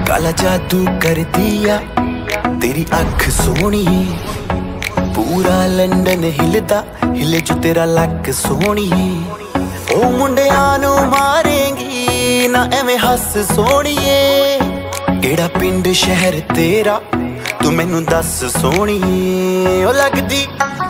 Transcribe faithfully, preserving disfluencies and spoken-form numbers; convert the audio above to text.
काला जादू कर दिया तेरी अख सोनी, पूरा लंडन हिलदा हिले जो तेरा लक सोनी। ओ मुंडियां नू मारेंगी ना एवें हस सोणीए, केड़ा पिंड शहर तेरा तू मैनू दस सोणीए। ओ लगदी